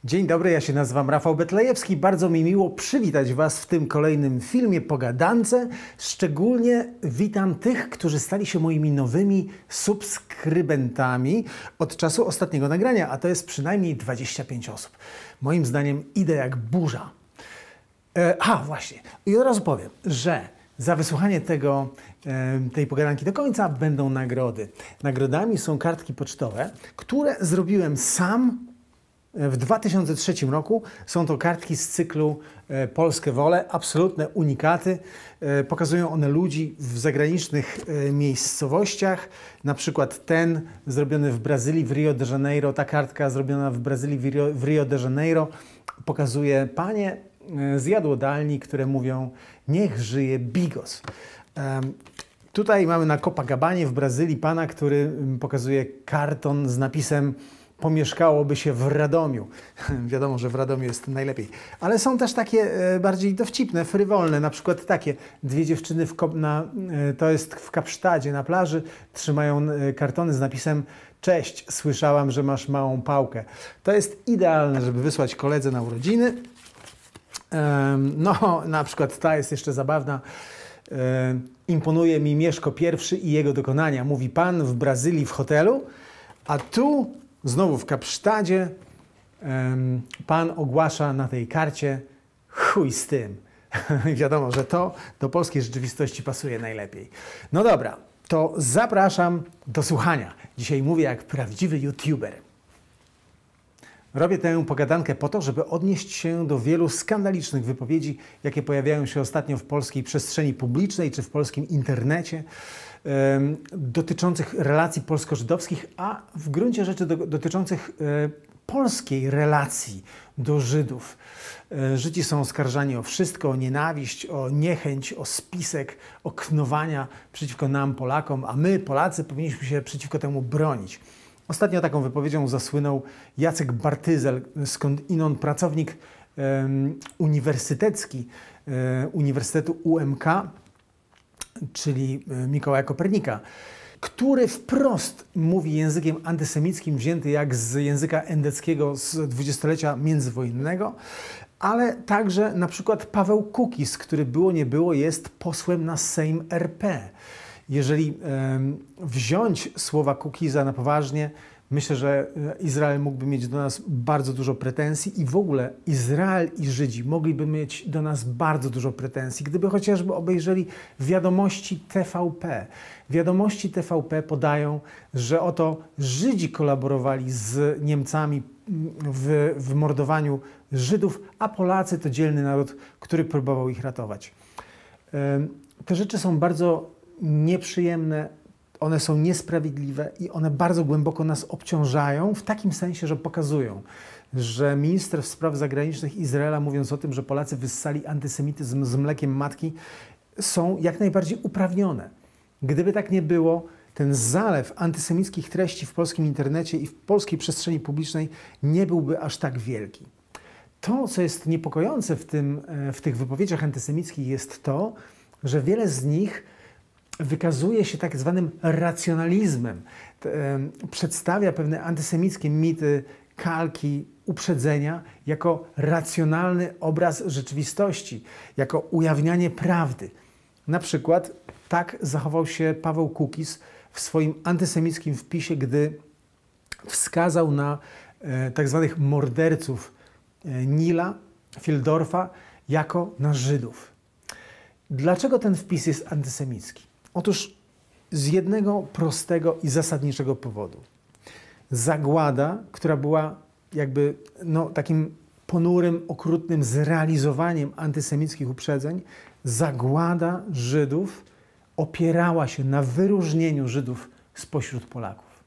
Dzień dobry, ja się nazywam Rafał Betlejewski. Bardzo mi miło przywitać Was w tym kolejnym filmie Pogadance. Szczególnie witam tych, którzy stali się moimi nowymi subskrybentami od czasu ostatniego nagrania, a to jest przynajmniej 25 osób. Moim zdaniem idę jak burza. Właśnie. I od razu powiem, że za wysłuchanie tej pogadanki do końca będą nagrody. Nagrodami są kartki pocztowe, które zrobiłem sam w 2003 roku. Są to kartki z cyklu Polskie Wole, absolutne unikaty. Pokazują one ludzi w zagranicznych miejscowościach. Na przykład ten zrobiony w Brazylii, w Rio de Janeiro. Ta kartka zrobiona w Brazylii, w Rio de Janeiro pokazuje panie z jadłodalni, które mówią: niech żyje Bigos. Tutaj mamy na Copacabanie w Brazylii pana, który pokazuje karton z napisem: pomieszkałoby się w Radomiu. Wiadomo, że w Radomiu jest najlepiej. Ale są też takie bardziej dowcipne, frywolne. Na przykład takie. Dwie dziewczyny to jest w Kapsztadzie na plaży, trzymają kartony z napisem: cześć, słyszałam, że masz małą pałkę. To jest idealne, żeby wysłać koledze na urodziny. No, na przykład ta jest jeszcze zabawna. Imponuje mi Mieszko I i jego dokonania. Mówi pan w Brazylii w hotelu, a tu znowu w Kapsztadzie pan ogłasza na tej karcie: chuj z tym. Wiadomo, że to do polskiej rzeczywistości pasuje najlepiej. No dobra, to zapraszam do słuchania. Dzisiaj mówię jak prawdziwy YouTuber. Robię tę pogadankę po to, żeby odnieść się do wielu skandalicznych wypowiedzi, jakie pojawiają się ostatnio w polskiej przestrzeni publicznej czy w polskim internecie, dotyczących relacji polsko-żydowskich, a w gruncie rzeczy dotyczących polskiej relacji do Żydów. Żydzi są oskarżani o wszystko, o nienawiść, o niechęć, o spisek, o knowania przeciwko nam, Polakom, a my, Polacy, powinniśmy się przeciwko temu bronić. Ostatnio taką wypowiedzią zasłynął Jacek Bartyzel, skądinąd pracownik uniwersytecki Uniwersytetu UMK, czyli Mikołaja Kopernika, który wprost mówi językiem antysemickim, wzięty jak z języka endeckiego z dwudziestolecia międzywojennego, ale także na przykład Paweł Kukiz, który było nie było jest posłem na Sejm RP. Jeżeli wziąć słowa Kukiza na poważnie, myślę, że Izrael mógłby mieć do nas bardzo dużo pretensji i w ogóle Izrael i Żydzi mogliby mieć do nas bardzo dużo pretensji, gdyby chociażby obejrzeli wiadomości TVP. Wiadomości TVP podają, że oto Żydzi kolaborowali z Niemcami w mordowaniu Żydów, a Polacy to dzielny naród, który próbował ich ratować. Te rzeczy są bardzo nieprzyjemne, one są niesprawiedliwe i one bardzo głęboko nas obciążają w takim sensie, że pokazują, że minister spraw zagranicznych Izraela, mówiąc o tym, że Polacy wyssali antysemityzm z mlekiem matki, są jak najbardziej uprawnione. Gdyby tak nie było, ten zalew antysemickich treści w polskim internecie i w polskiej przestrzeni publicznej nie byłby aż tak wielki. To, co jest niepokojące w tych wypowiedziach antysemickich, jest to, że wiele z nich wykazuje się tak zwanym racjonalizmem. Przedstawia pewne antysemickie mity, kalki, uprzedzenia jako racjonalny obraz rzeczywistości, jako ujawnianie prawdy. Na przykład tak zachował się Paweł Kukiz w swoim antysemickim wpisie, gdy wskazał na tak zwanych morderców Nila, Fieldorfa jako na Żydów. Dlaczego ten wpis jest antysemicki? Otóż z jednego prostego i zasadniczego powodu. Zagłada, która była jakby takim ponurym, okrutnym zrealizowaniem antysemickich uprzedzeń, zagłada Żydów opierała się na wyróżnieniu Żydów spośród Polaków.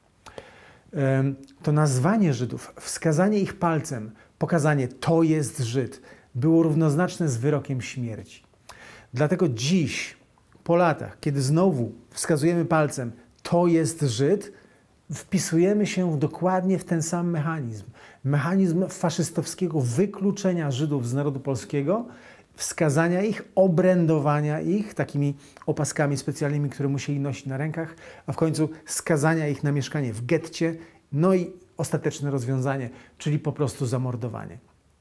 To nazwanie Żydów, wskazanie ich palcem, pokazanie: to jest Żyd, było równoznaczne z wyrokiem śmierci. Dlatego dziś, po latach, kiedy znowu wskazujemy palcem: to jest Żyd, wpisujemy się dokładnie w ten sam mechanizm. Mechanizm faszystowskiego wykluczenia Żydów z narodu polskiego, wskazania ich, obrędowania ich takimi opaskami specjalnymi, które musieli nosić na rękach, a w końcu skazania ich na mieszkanie w getcie, no i ostateczne rozwiązanie, czyli po prostu zamordowanie.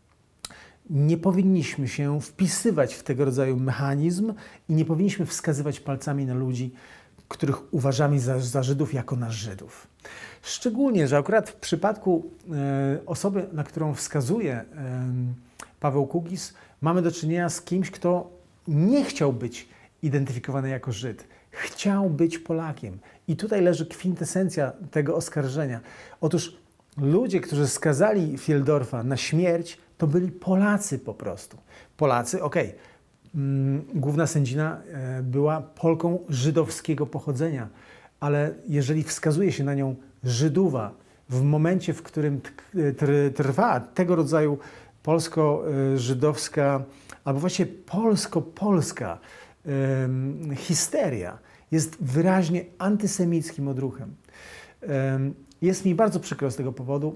Nie powinniśmy się wpisywać w tego rodzaju mechanizm i nie powinniśmy wskazywać palcami na ludzi, których uważamy za Żydów, jako na Żydów. Szczególnie, że akurat w przypadku osoby, na którą wskazuje Paweł Kukiz, mamy do czynienia z kimś, kto nie chciał być identyfikowany jako Żyd. Chciał być Polakiem. I tutaj leży kwintesencja tego oskarżenia. Otóż ludzie, którzy skazali Fieldorfa na śmierć, to byli Polacy po prostu. Polacy, okej. Główna sędzina była Polką żydowskiego pochodzenia, ale jeżeli wskazuje się na nią Żydowa w momencie, w którym trwa tego rodzaju polsko-żydowska, albo właściwie polsko-polska histeria, jest wyraźnie antysemickim odruchem. Jest mi bardzo przykro z tego powodu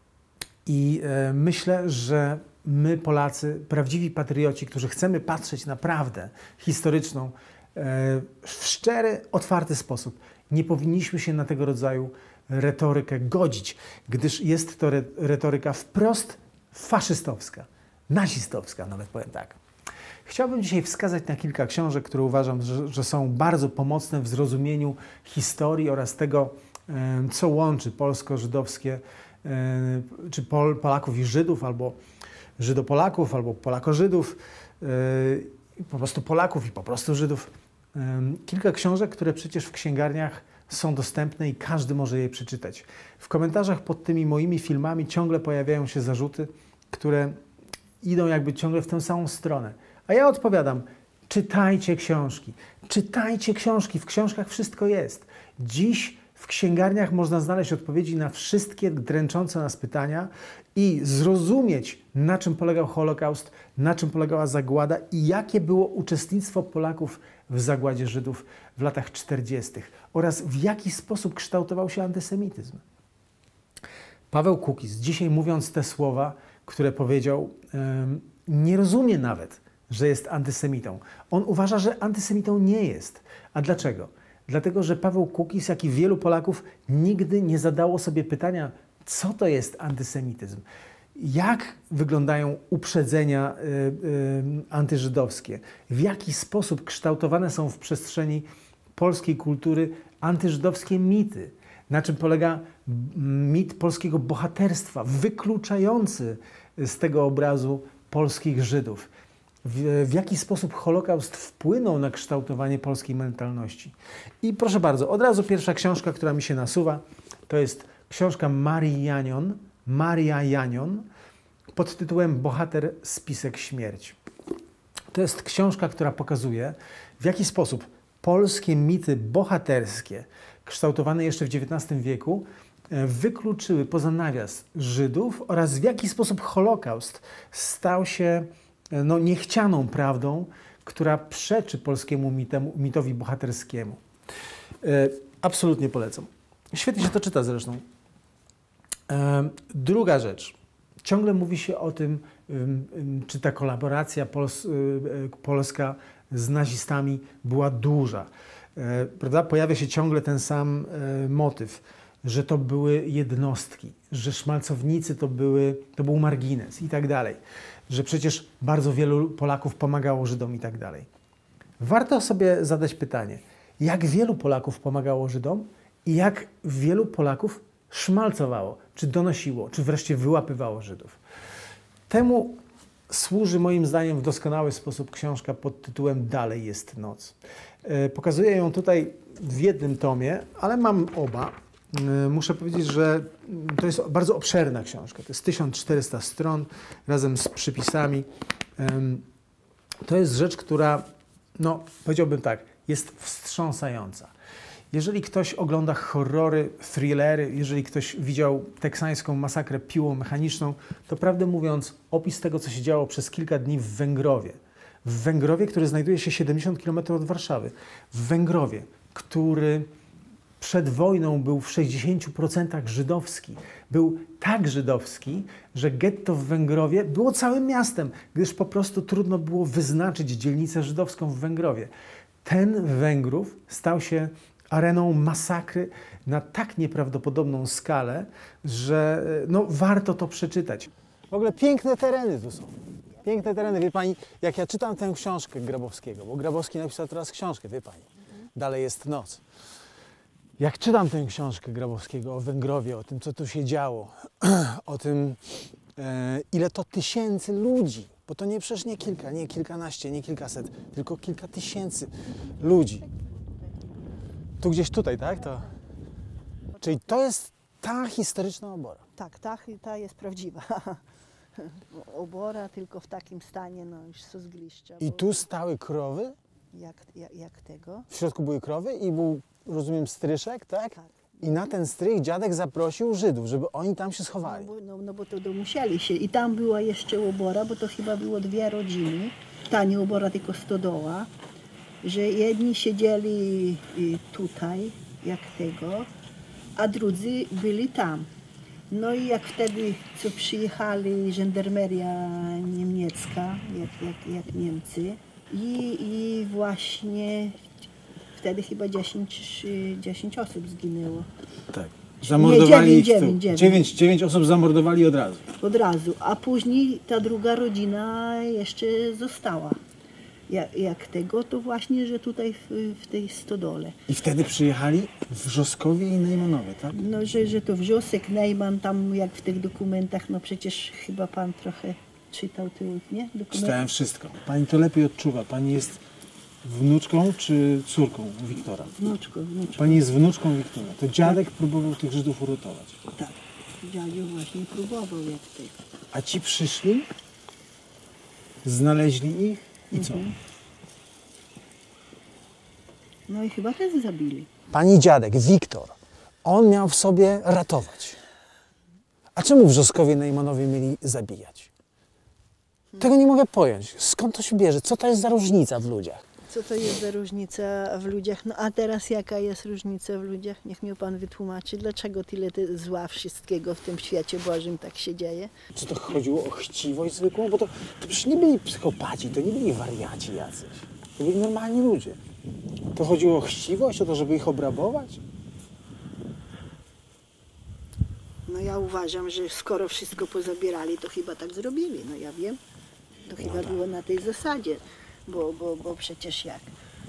i myślę, że my, Polacy, prawdziwi patrioci, którzy chcemy patrzeć na prawdę historyczną w szczery, otwarty sposób, nie powinniśmy się na tego rodzaju retorykę godzić, gdyż jest to retoryka wprost faszystowska, nazistowska, nawet powiem tak. Chciałbym dzisiaj wskazać na kilka książek, które uważam, że są bardzo pomocne w zrozumieniu historii oraz tego, co łączy polsko-żydowskie, czy Polaków i Żydów, albo Żydopolaków, albo Polako-Żydów, po prostu Polaków i po prostu Żydów. Kilka książek, które przecież w księgarniach są dostępne i każdy może je przeczytać. W komentarzach pod tymi moimi filmami ciągle pojawiają się zarzuty, które idą jakby ciągle w tę samą stronę. A ja odpowiadam, czytajcie książki. Czytajcie książki, w książkach wszystko jest. Dziś w księgarniach można znaleźć odpowiedzi na wszystkie dręczące nas pytania i zrozumieć, na czym polegał Holokaust, na czym polegała zagłada i jakie było uczestnictwo Polaków w zagładzie Żydów w latach 40. oraz w jaki sposób kształtował się antysemityzm. Paweł Kukiz, dzisiaj mówiąc te słowa, które powiedział, nie rozumie nawet, że jest antysemitą. On uważa, że antysemitą nie jest. A dlaczego? Dlatego, że Paweł Kukiz, jak i wielu Polaków, nigdy nie zadało sobie pytania, co to jest antysemityzm. Jak wyglądają uprzedzenia antyżydowskie? W jaki sposób kształtowane są w przestrzeni polskiej kultury antyżydowskie mity? Na czym polega mit polskiego bohaterstwa, wykluczający z tego obrazu polskich Żydów? W jaki sposób Holokaust wpłynął na kształtowanie polskiej mentalności? I proszę bardzo, od razu pierwsza książka, która mi się nasuwa, to jest książka Maria Janion pod tytułem Bohater spisek śmierci. To jest książka, która pokazuje, w jaki sposób polskie mity bohaterskie, kształtowane jeszcze w XIX wieku, wykluczyły poza nawias Żydów oraz w jaki sposób Holokaust stał się niechcianą prawdą, która przeczy polskiemu mitowi bohaterskiemu. Absolutnie polecam. Świetnie się to czyta zresztą. Druga rzecz. Ciągle mówi się o tym, czy ta kolaboracja polska z nazistami była duża. Prawda? Pojawia się ciągle ten sam motyw, że to były jednostki, że szmalcownicy to był margines i tak dalej. Że przecież bardzo wielu Polaków pomagało Żydom i tak dalej. Warto sobie zadać pytanie, jak wielu Polaków pomagało Żydom i jak wielu Polaków szmalcowało, czy donosiło, czy wreszcie wyłapywało Żydów. Temu służy moim zdaniem w doskonały sposób książka pod tytułem Dalej jest noc. Pokazuję ją tutaj w jednym tomie, ale mam oba. Muszę powiedzieć, że to jest bardzo obszerna książka. To jest 1400 stron razem z przypisami. To jest rzecz, która, powiedziałbym tak, jest wstrząsająca. Jeżeli ktoś ogląda horrory, thrillery, jeżeli ktoś widział teksańską masakrę piłą mechaniczną, to prawdę mówiąc, opis tego, co się działo przez kilka dni w Węgrowie. W Węgrowie, który znajduje się 70 km od Warszawy. W Węgrowie, który przed wojną był w 60% żydowski. Był tak żydowski, że getto w Węgrowie było całym miastem, gdyż po prostu trudno było wyznaczyć dzielnicę żydowską w Węgrowie. Ten Węgrów stał się areną masakry na tak nieprawdopodobną skalę, że no, warto to przeczytać. W ogóle piękne tereny tu są. Piękne tereny. Wie pani, jak ja czytam tę książkę Grabowskiego, bo Grabowski napisał teraz książkę, wie pani, Dalej jest noc. Jak czytam tę książkę Grabowskiego o Węgrowie, o tym, co tu się działo, o tym, ile to tysięcy ludzi, bo to nie przecież nie kilka, nie kilkanaście, nie kilkaset, tylko kilka tysięcy ludzi. Tu gdzieś tutaj, tak? To... Czyli to jest ta historyczna obora. Tak, ta jest prawdziwa. Obora tylko w takim stanie, no już są zgliszcza. I tu stały krowy? Jak tego? W środku były krowy i był, rozumiem, stryszek, tak? Tak. I na ten strych dziadek zaprosił Żydów, żeby oni tam się schowali. No bo to musieli się. I tam była jeszcze obora, bo to chyba było 2 rodziny. Ta nie obora, tylko stodoła. Że jedni siedzieli tutaj, jak tego, a drudzy byli tam. No i jak wtedy, co przyjechali żandarmeria niemiecka, jak Niemcy, i właśnie wtedy chyba 10 osób zginęło. Tak. Zamordowali nie, ich 9 osób zamordowali od razu. Od razu, a później ta druga rodzina jeszcze została. Jak tego, to właśnie, że tutaj w tej stodole. I wtedy przyjechali Wrzoskowie i Najmanowie, tak? No, że to Wrzosek, Najman, tam jak w tych dokumentach, no przecież chyba pan trochę czytał te, nie? Dokumenty. Czytałem wszystko. Pani to lepiej odczuwa. Pani jest wnuczką czy córką Wiktora? Wnuczką. Pani jest wnuczką Wiktora. To dziadek próbował tych Żydów uratować. Tak, dziadziu właśnie próbował jak tego. A ci przyszli, znaleźli ich i co? No i chyba też zabili. Pani dziadek, Wiktor, on miał w sobie ratować. A czemu Wrzoskowie Najmanowie mieli zabijać? Tego nie mogę pojąć. Skąd to się bierze? Co to jest za różnica w ludziach? Co to jest za różnica w ludziach? No a teraz jaka jest różnica w ludziach? Niech mi pan wytłumaczy, dlaczego tyle zła wszystkiego w tym świecie Bożym tak się dzieje? Czy to chodziło o chciwość zwykłą? Bo to przecież nie byli psychopaci, to nie byli wariaci jacyś. To byli normalni ludzie. To chodziło o chciwość, o to, żeby ich obrabować? No ja uważam, że skoro wszystko pozabierali, to chyba tak zrobili. No ja wiem, to chyba było na tej zasadzie, bo przecież jak?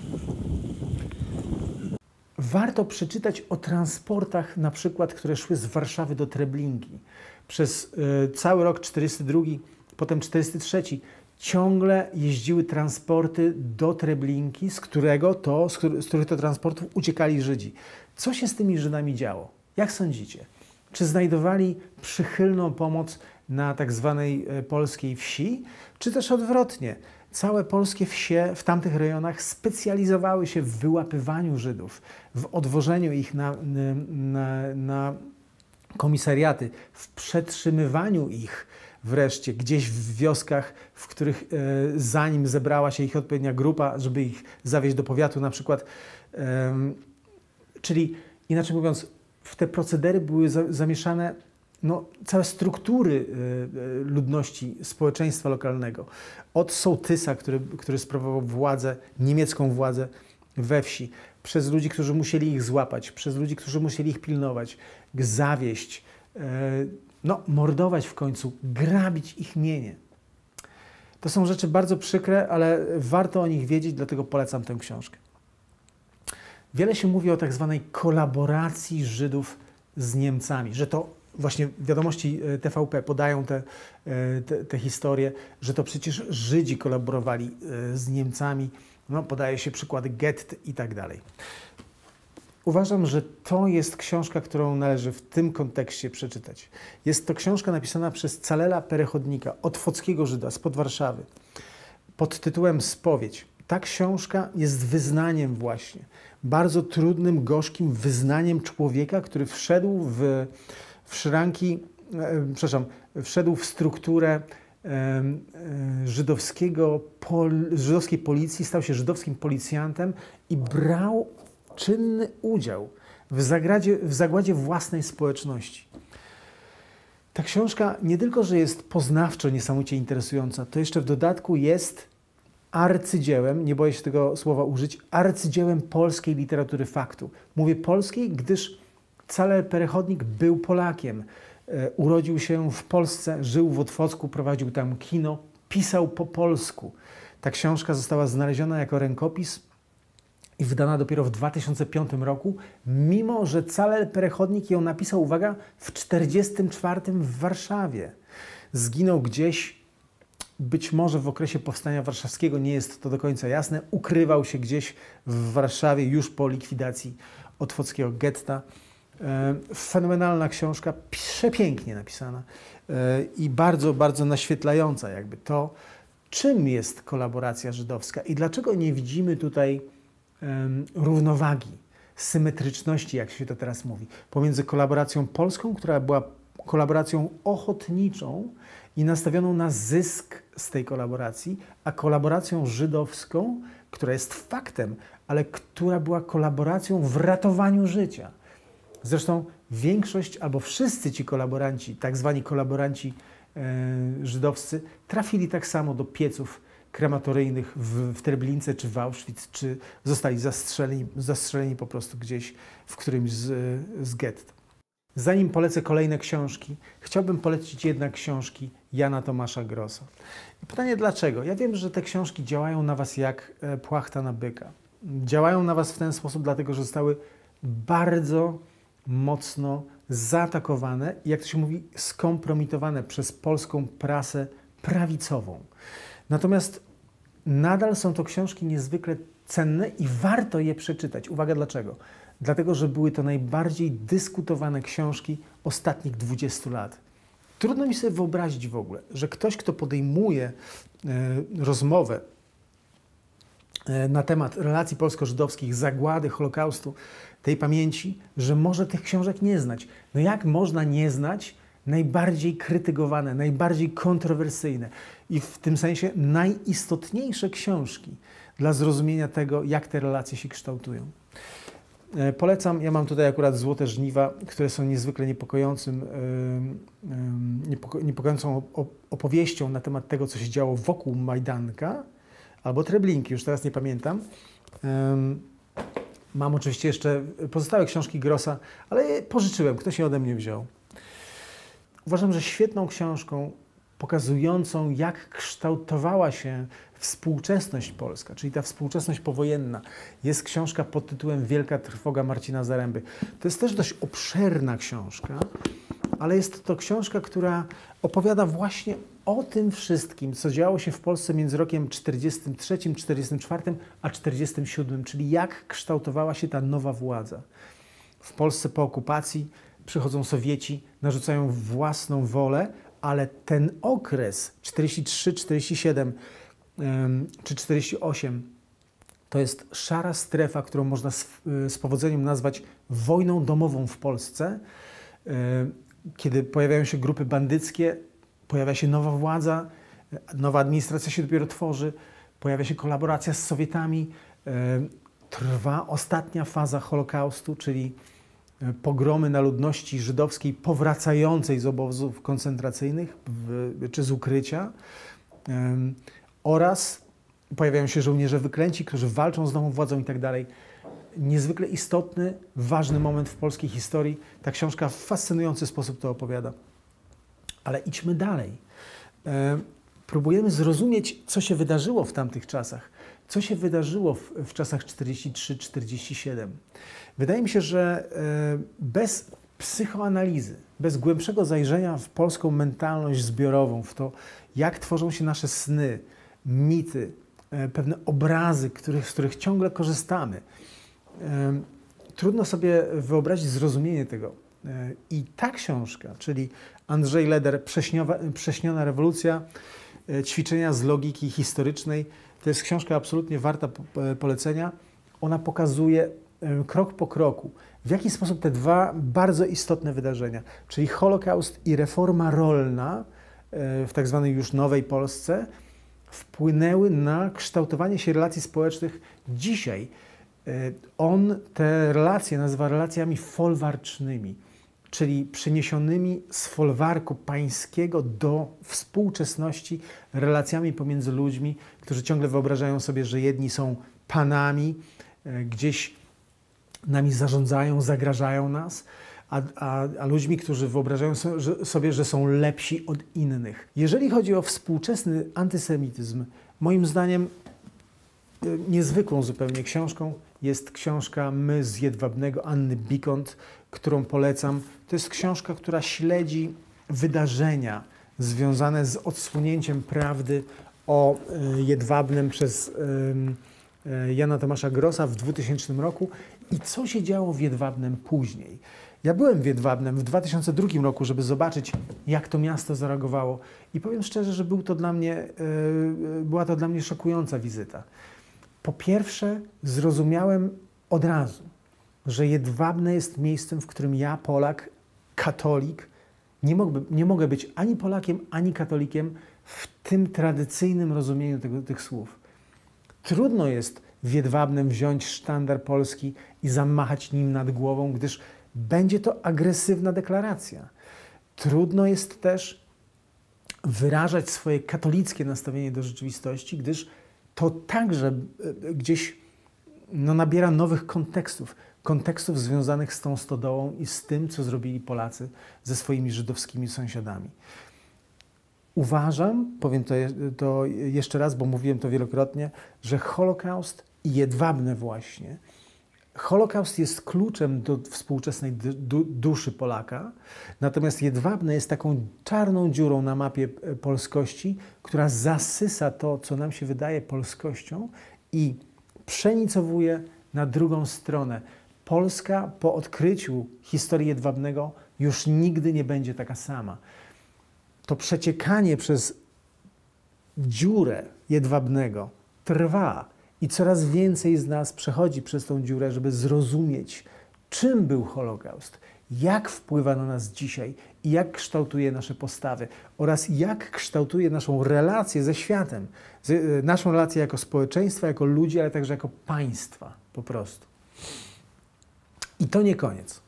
Warto przeczytać o transportach, na przykład, które szły z Warszawy do Treblinki. Przez cały rok 42, potem 43 ciągle jeździły transporty do Treblinki, z których to transportów uciekali Żydzi. Co się z tymi Żydami działo? Jak sądzicie? Czy znajdowali przychylną pomoc na tak zwanej polskiej wsi, czy też odwrotnie? Całe polskie wsie w tamtych rejonach specjalizowały się w wyłapywaniu Żydów, w odwożeniu ich na komisariaty, w przetrzymywaniu ich wreszcie gdzieś w wioskach, w których zanim zebrała się ich odpowiednia grupa, żeby ich zawieźć do powiatu na przykład. Czyli inaczej mówiąc, w te procedery były zamieszane całe struktury ludności, społeczeństwa lokalnego. Od sołtysa, który sprawował władzę, niemiecką władzę we wsi, przez ludzi, którzy musieli ich złapać, przez ludzi, którzy musieli ich pilnować, zawieść, mordować w końcu, grabić ich mienie. To są rzeczy bardzo przykre, ale warto o nich wiedzieć, dlatego polecam tę książkę. Wiele się mówi o tak zwanej kolaboracji Żydów z Niemcami, że to właśnie wiadomości TVP podają te historie, że to przecież Żydzi kolaborowali z Niemcami, podaje się przykłady gett i tak dalej. Uważam, że to jest książka, którą należy w tym kontekście przeczytać. Jest to książka napisana przez Calela Perechodnika, otwockiego Żyda spod Warszawy, pod tytułem Spowiedź. Ta książka jest wyznaniem właśnie, bardzo trudnym, gorzkim wyznaniem człowieka, który wszedł wszedł w strukturę żydowskiej policji, stał się żydowskim policjantem i brał czynny udział w zagładzie własnej społeczności. Ta książka nie tylko, że jest poznawczo niesamowicie interesująca, to jeszcze w dodatku jest arcydziełem, nie boję się tego słowa użyć, arcydziełem polskiej literatury faktu. Mówię polskiej, gdyż Cezary Perechodnik był Polakiem. Urodził się w Polsce, żył w Otwocku, prowadził tam kino, pisał po polsku. Ta książka została znaleziona jako rękopis i wydana dopiero w 2005 roku, mimo że Cezary Perechodnik ją napisał, uwaga, w 1944 w Warszawie. Zginął gdzieś, być może w okresie Powstania Warszawskiego, nie jest to do końca jasne, ukrywał się gdzieś w Warszawie już po likwidacji otwockiego getta. Fenomenalna książka, przepięknie napisana i bardzo, bardzo naświetlająca jakby to, czym jest kolaboracja żydowska i dlaczego nie widzimy tutaj równowagi, symetryczności, jak się to teraz mówi, pomiędzy kolaboracją polską, która była kolaboracją ochotniczą i nastawioną na zysk z tej kolaboracji, a kolaboracją żydowską, która jest faktem, ale która była kolaboracją w ratowaniu życia. Zresztą większość albo wszyscy ci kolaboranci, tak zwani kolaboranci żydowscy, trafili tak samo do pieców krematoryjnych w Treblince czy w Auschwitz, czy zostali zastrzeleni po prostu gdzieś w którymś z gett. Zanim polecę kolejne książki, chciałbym polecić jednak książki Jana Tomasza Grossa. I pytanie dlaczego? Ja wiem, że te książki działają na was jak płachta na byka. Działają na was w ten sposób, dlatego że zostały bardzo mocno zaatakowane i, jak to się mówi, skompromitowane przez polską prasę prawicową. Natomiast nadal są to książki niezwykle cenne i warto je przeczytać. Uwaga, dlaczego? Dlatego, że były to najbardziej dyskutowane książki ostatnich 20 lat. Trudno mi sobie wyobrazić w ogóle, że ktoś, kto podejmuje rozmowę na temat relacji polsko-żydowskich, zagłady, Holokaustu, tej pamięci, że może tych książek nie znać. No jak można nie znać najbardziej krytykowane, najbardziej kontrowersyjne i w tym sensie najistotniejsze książki dla zrozumienia tego, jak te relacje się kształtują? Polecam, ja mam tutaj akurat Złote żniwa, które są niezwykle niepokojącą opowieścią na temat tego, co się działo wokół Majdanka, albo Treblinki, już teraz nie pamiętam. Mam oczywiście jeszcze pozostałe książki Grossa, ale je pożyczyłem, ktoś je ode mnie wziął. Uważam, że świetną książką pokazującą, jak kształtowała się współczesność polska, czyli ta współczesność powojenna, jest książka pod tytułem Wielka trwoga Marcina Zaręby. To jest też dość obszerna książka, ale jest to książka, która opowiada właśnie o tym wszystkim, co działo się w Polsce między rokiem 1943, 1944 a 1947, czyli jak kształtowała się ta nowa władza. W Polsce po okupacji przychodzą Sowieci, narzucają własną wolę, ale ten okres 43, 47 czy 48 to jest szara strefa, którą można z powodzeniem nazwać wojną domową w Polsce, kiedy pojawiają się grupy bandyckie, pojawia się nowa władza, nowa administracja się dopiero tworzy, pojawia się kolaboracja z Sowietami, trwa ostatnia faza Holokaustu, czyli pogromy na ludności żydowskiej powracającej z obozów koncentracyjnych czy z ukrycia, oraz pojawiają się żołnierze wyklęci, którzy walczą z nową władzą i tak dalej. Niezwykle istotny, ważny moment w polskiej historii. Ta książka w fascynujący sposób to opowiada. Ale idźmy dalej. Próbujemy zrozumieć, co się wydarzyło w tamtych czasach. Co się wydarzyło w czasach 43-47. Wydaje mi się, że bez psychoanalizy, bez głębszego zajrzenia w polską mentalność zbiorową, w to, jak tworzą się nasze sny, mity, pewne obrazy, z których ciągle korzystamy, trudno sobie wyobrazić zrozumienie tego. I ta książka, czyli Andrzej Leder, Prześniona rewolucja, ćwiczenia z logiki historycznej, to jest książka absolutnie warta polecenia. Ona pokazuje krok po kroku, w jaki sposób te dwa bardzo istotne wydarzenia, czyli Holokaust i reforma rolna w tak zwanej już nowej Polsce, wpłynęły na kształtowanie się relacji społecznych dzisiaj. On te relacje nazywa relacjami folwarcznymi, czyli przeniesionymi z folwarku pańskiego do współczesności relacjami pomiędzy ludźmi, którzy ciągle wyobrażają sobie, że jedni są panami, gdzieś nami zarządzają, zagrażają nas, a ludźmi, którzy wyobrażają sobie, że są lepsi od innych. Jeżeli chodzi o współczesny antysemityzm, moim zdaniem niezwykłą zupełnie książką jest książka My z Jedwabnego Anny Bikont, którą polecam. To jest książka, która śledzi wydarzenia związane z odsłonięciem prawdy o Jedwabnem przez Jana Tomasza Grossa w 2000 roku i co się działo w Jedwabnem później. Ja byłem w Jedwabnem w 2002 roku, żeby zobaczyć, jak to miasto zareagowało i powiem szczerze, że była to dla mnie szokująca wizyta. Po pierwsze, zrozumiałem od razu, że Jedwabne jest miejscem, w którym ja, Polak, katolik, nie mogę być ani Polakiem, ani katolikiem w tym tradycyjnym rozumieniu tych słów. Trudno jest w Jedwabnem wziąć sztandar polski i zamachać nim nad głową, gdyż będzie to agresywna deklaracja. Trudno jest też wyrażać swoje katolickie nastawienie do rzeczywistości, gdyż to także gdzieś nabiera nowych kontekstów związanych z tą stodołą i z tym, co zrobili Polacy ze swoimi żydowskimi sąsiadami. Uważam, powiem to jeszcze raz, bo mówiłem to wielokrotnie, że Holokaust i Jedwabne właśnie. Holokaust jest kluczem do współczesnej duszy Polaka, natomiast Jedwabne jest taką czarną dziurą na mapie polskości, która zasysa to, co nam się wydaje polskością i przenicowuje na drugą stronę. Polska po odkryciu historii Jedwabnego już nigdy nie będzie taka sama. To przeciekanie przez dziurę Jedwabnego trwa i coraz więcej z nas przechodzi przez tą dziurę, żeby zrozumieć, czym był Holokaust, jak wpływa na nas dzisiaj i jak kształtuje nasze postawy oraz jak kształtuje naszą relację ze światem, naszą relację jako społeczeństwa, jako ludzi, ale także jako państwa po prostu. I to nie koniec.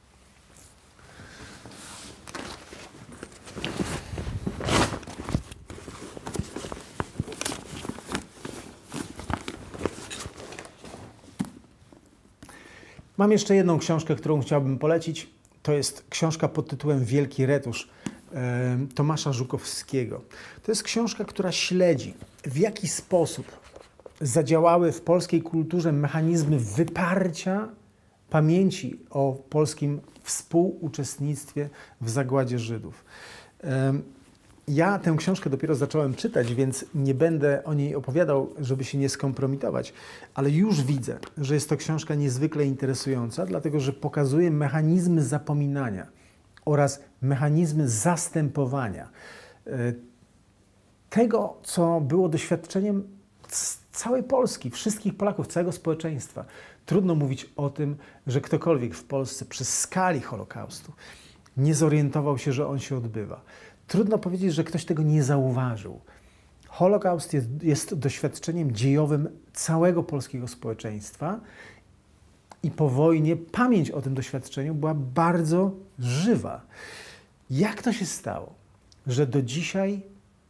Mam jeszcze jedną książkę, którą chciałbym polecić. To jest książka pod tytułem Wielki Retusz Tomasza Żukowskiego. To jest książka, która śledzi, w jaki sposób zadziałały w polskiej kulturze mechanizmy wyparcia pamięci o polskim współuczestnictwie w zagładzie Żydów. Ja tę książkę dopiero zacząłem czytać, więc nie będę o niej opowiadał, żeby się nie skompromitować, ale już widzę, że jest to książka niezwykle interesująca, dlatego że pokazuje mechanizmy zapominania oraz mechanizmy zastępowania tego, co było doświadczeniem całej Polski, wszystkich Polaków, całego społeczeństwa. Trudno mówić o tym, że ktokolwiek w Polsce przy skali Holokaustu nie zorientował się, że on się odbywa. Trudno powiedzieć, że ktoś tego nie zauważył. Holokaust jest doświadczeniem dziejowym całego polskiego społeczeństwa i po wojnie pamięć o tym doświadczeniu była bardzo żywa. Jak to się stało, że do dzisiaj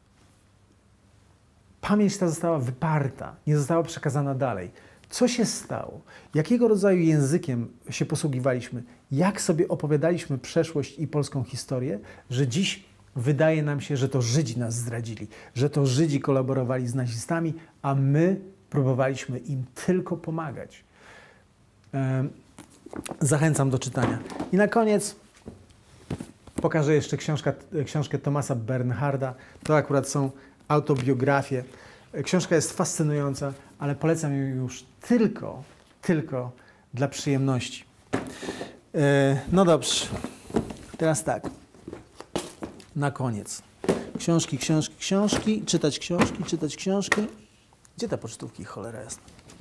pamięć ta została wyparta, nie została przekazana dalej? Co się stało? Jakiego rodzaju językiem się posługiwaliśmy? Jak sobie opowiadaliśmy przeszłość i polską historię, że dziś wydaje nam się, że to Żydzi nas zdradzili, że to Żydzi kolaborowali z nazistami, a my próbowaliśmy im tylko pomagać. Zachęcam do czytania. I na koniec pokażę jeszcze książkę Thomasa Bernharda. To akurat są autobiografie. Książka jest fascynująca, ale polecam ją już tylko dla przyjemności. No dobrze, teraz tak. Na koniec. Książki, czytać książki. Gdzie te pocztówki, cholera jasna?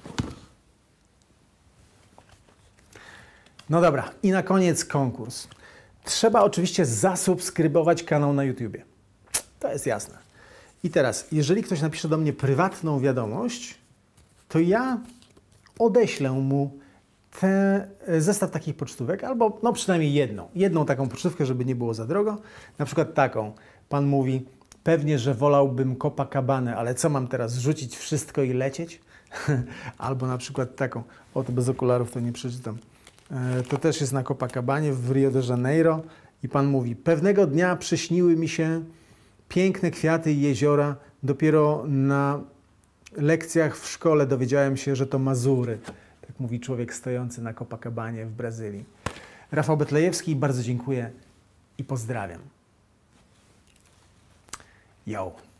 No dobra, i na koniec konkurs. Trzeba oczywiście zasubskrybować kanał na YouTubie. To jest jasne. I teraz, jeżeli ktoś napisze do mnie prywatną wiadomość, to ja odeślę mu zestaw takich pocztówek, albo no przynajmniej jedną taką pocztówkę, żeby nie było za drogo. Na przykład taką. Pan mówi, pewnie, że wolałbym Copacabana, ale co mam teraz, rzucić wszystko i lecieć? Albo na przykład taką, o to bez okularów to nie przeczytam. To też jest na Copacabanie w Rio de Janeiro i pan mówi, pewnego dnia przyśniły mi się piękne kwiaty i jeziora, dopiero na lekcjach w szkole dowiedziałem się, że to Mazury. Tak mówi człowiek stojący na Copacabanie w Brazylii. Rafał Betlejewski, bardzo dziękuję i pozdrawiam. Yo.